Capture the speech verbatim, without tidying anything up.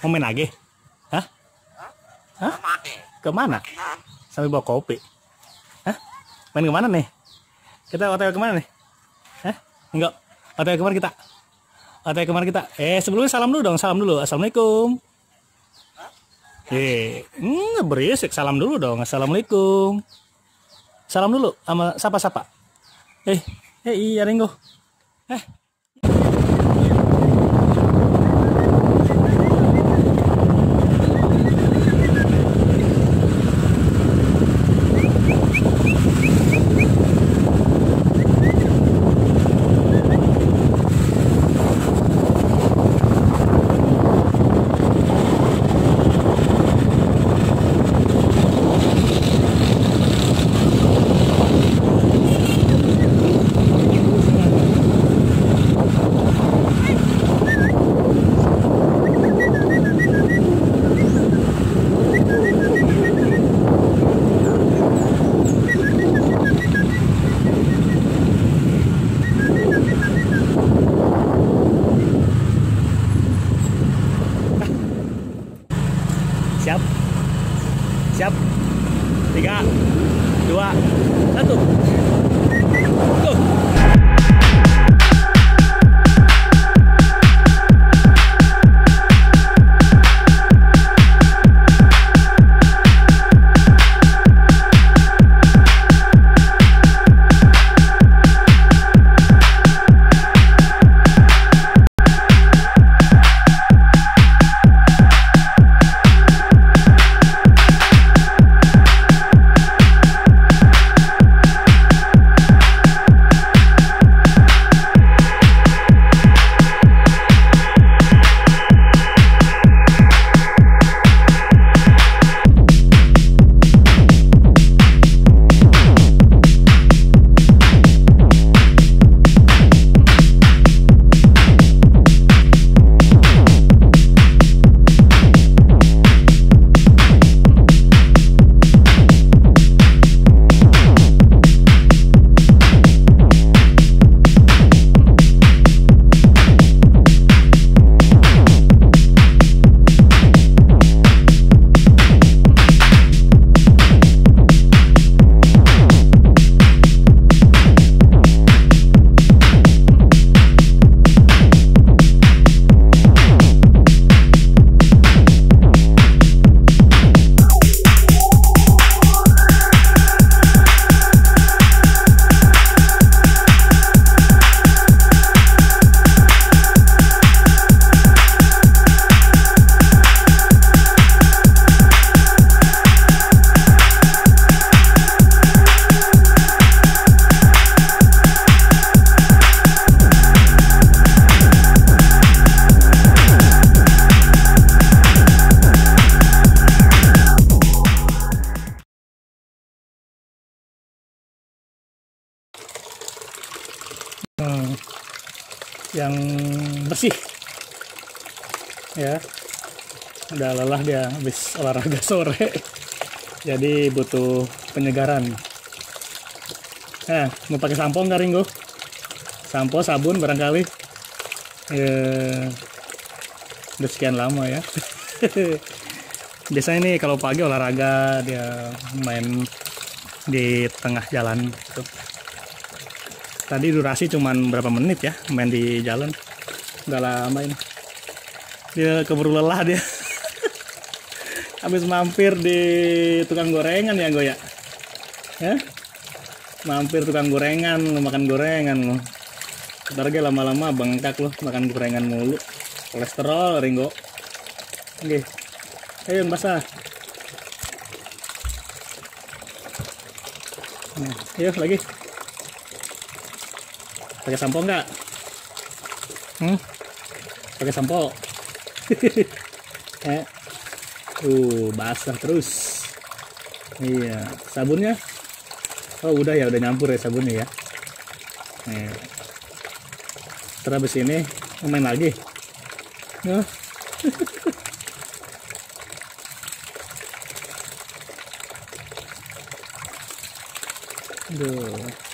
Mau main lagi? Hah? Hah? Kemana? Sambil bawa kopi. Hah? Main kemana nih? Kita O T W kemana nih? Hah? Enggak. O T W kemana kita? O T W kemana kita? Eh sebelumnya salam dulu dong. Salam dulu. Assalamualaikum. Eh, hmm, berisik. Salam dulu dong. Assalamualaikum. Salam dulu sama siapa-siapa. Eh, eh iya Ringo. Eh. Siap, siap, tiga, dua, satu, go. Hmm, yang bersih ya, udah lelah dia habis olahraga sore jadi butuh penyegaran. Nah, mau pakai sampo nggak Ringo? Sampo, sabun barangkali ya, udah sekian lama ya. Biasanya nih kalau pagi olahraga dia main di tengah jalan gitu. Tadi durasi cuman berapa menit ya main di jalan, nggak lama ini. Dia keburu lelah dia. Habis mampir di tukang gorengan ya Go ya. Ya? Mampir tukang gorengan, makan gorengan lo. Ntar ge lama-lama bengkak loh makan gorengan mulu. Kolesterol Ringo. Oke. Ayo basah. Nah, ayo lagi. Pakai sampo nggak? Hmm? Pakai sampo. eh. Uh, basah terus. Iya, sabunnya. Oh, udah ya, udah nyampur ya sabunnya ya. Nih. Terus habis ini main lagi. Nah. Aduh.